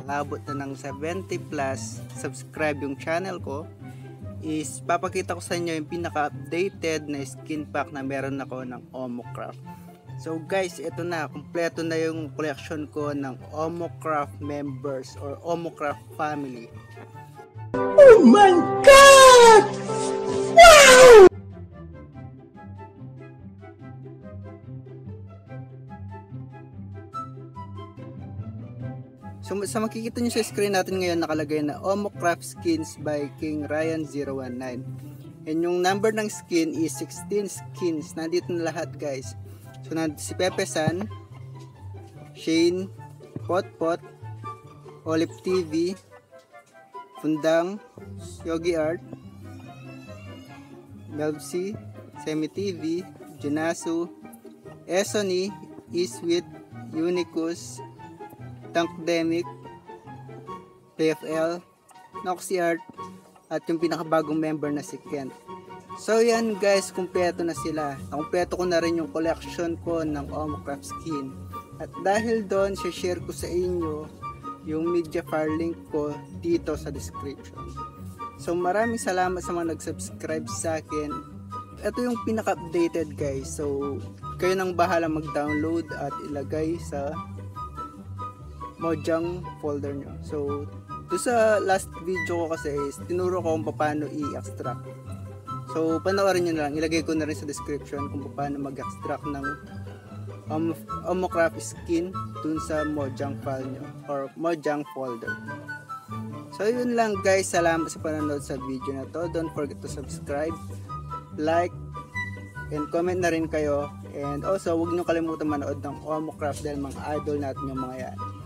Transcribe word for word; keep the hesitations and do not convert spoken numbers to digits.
nakabot na ng seventy plus subscribe yung channel ko, is papakita ko sa inyo yung pinaka-updated na skin pack na meron ako ng Omocraft. So guys, ito na, kompleto na yung collection ko ng Omocraft members or Omocraft family. Oh my God! Wow! So sa makikita nyo sa screen natin ngayon, nakalagay na Omocraft Skins by King Ryan zero one nine. And yung number ng skin is sixteen skins. Nandito na lahat guys. So nandito si Pepe San, Shane, Potpot, Olive T V, Fundang, Yogi Art, Melvsy, Semi T V, Junasu, Esony, Iswit, Unicus, Tankdemic, P F L, Noxy Art, at yung pinakabagong member na si Kent. So yan guys, kumpleto na sila. Kumpleto ko na rin yung collection ko ng Omocraft skin. At dahil doon, share ko sa inyo yung Mediafire link ko dito sa description. So maraming salamat sa mga nag-subscribe sa akin. Ito yung pinaka-updated guys. So kayo nang bahala mag-download at ilagay sa Mojang folder nyo. So doon sa last video ko kasi is tinuro ko kung paano i-extract. So panoorin nyo na lang, ilagay ko na rin sa description kung paano mag-extract ng um, Omocraft skin dun sa Mojang file nyo or Mojang folder. So yun lang guys, salamat sa panonood sa video na to. Don't forget to subscribe, like, and comment na rin kayo. And also huwag nyo kalimutan manood ng Omocraft dahil mga idol natin yung mga yan.